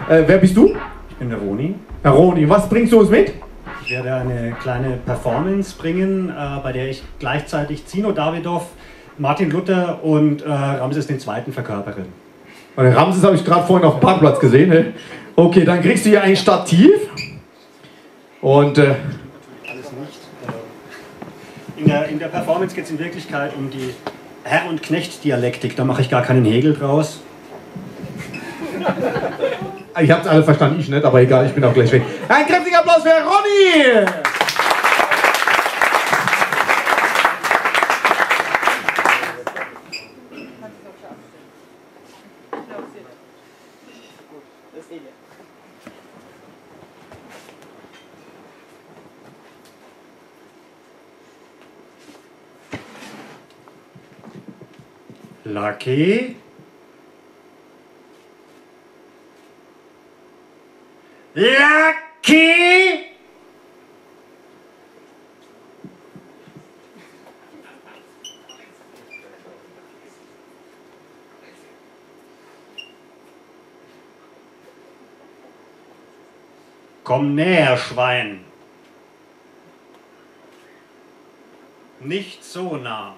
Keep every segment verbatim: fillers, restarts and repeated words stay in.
Äh, wer bist du? Ich bin der Roni. Herr Roni, was bringst du uns mit? Ich werde eine kleine Performance bringen, äh, bei der ich gleichzeitig Zino Davidoff, Martin Luther und äh, Ramses der Zweite verkörpere. Und den Ramses habe ich gerade vorhin auf dem Parkplatz gesehen. Ne? Okay, dann kriegst du hier ein Stativ. Und äh, Alles nicht. Äh, in, der, in der Performance geht es in Wirklichkeit um die Herr- und Knecht-Dialektik. Da mache ich gar keinen Hegel draus. ich habe es alle verstanden, ich nicht, aber egal, ich bin auch gleich weg. Ein kräftiger Applaus für Ronny! Lucky. Lucky. Komm näher, Schwein. Nicht so nah.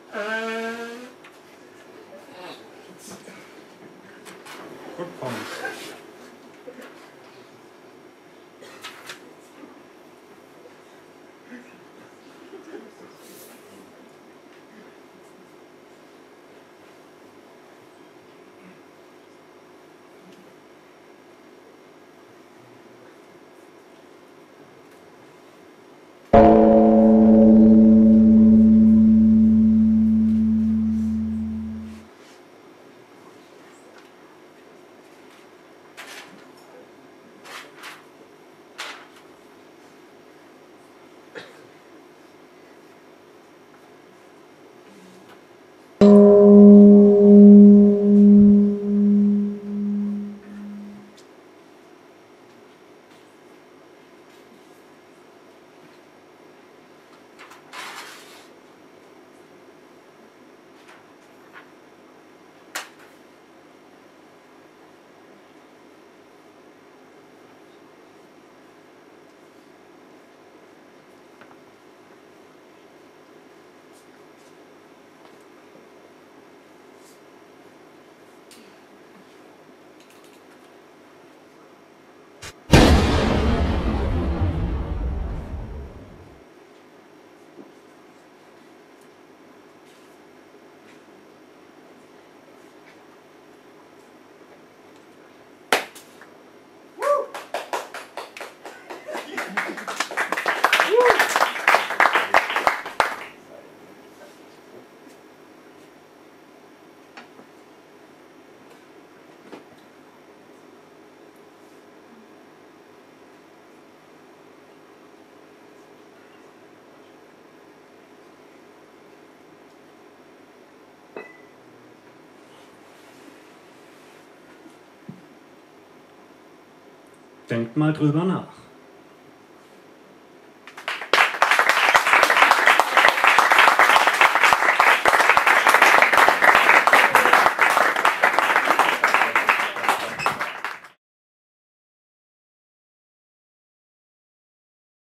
Gut, komm. Denkt mal drüber nach.